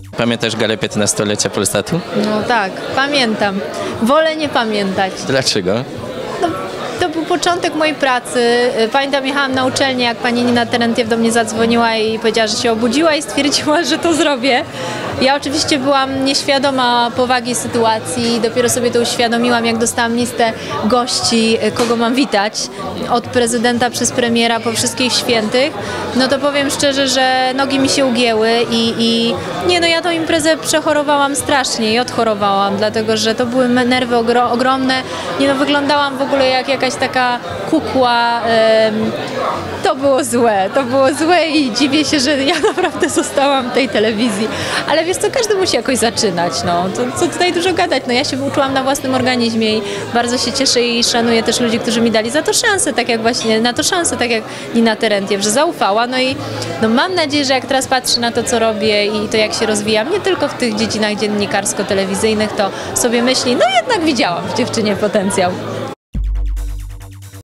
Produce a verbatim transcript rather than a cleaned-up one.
Pamiętasz galę piętnastolecia Polsatu? No tak, pamiętam. Wolę nie pamiętać. Dlaczego? No, to był początek mojej pracy. Pamiętam, jechałam na uczelnię, jak pani Nina Terentiew do mnie zadzwoniła i powiedziała, że się obudziła i stwierdziła, że to zrobię. Ja oczywiście byłam nieświadoma powagi sytuacji, dopiero sobie to uświadomiłam, jak dostałam listę gości, kogo mam witać, od prezydenta przez premiera po wszystkich świętych. No to powiem szczerze, że nogi mi się ugięły i, i nie no, ja tą imprezę przechorowałam strasznie i odchorowałam, dlatego że to były nerwy ogro, ogromne. Nie no, wyglądałam w ogóle jak jakaś taka kukła. Ym, to było złe, to było złe i dziwię się, że ja naprawdę zostałam w tej telewizji. Ale wiesz co, każdy musi jakoś zaczynać, no. To, co tutaj dużo gadać, no ja się uczyłam na własnym organizmie i bardzo się cieszę i szanuję też ludzi, którzy mi dali za to szansę, tak jak właśnie, na to szansę, tak jak Nina Terentiew, że zaufała, no i no mam nadzieję, że jak teraz patrzę na to, co robię i to, jak się rozwijam, nie tylko w tych dziedzinach dziennikarsko-telewizyjnych, to sobie myśli, no jednak widziałam w dziewczynie potencjał.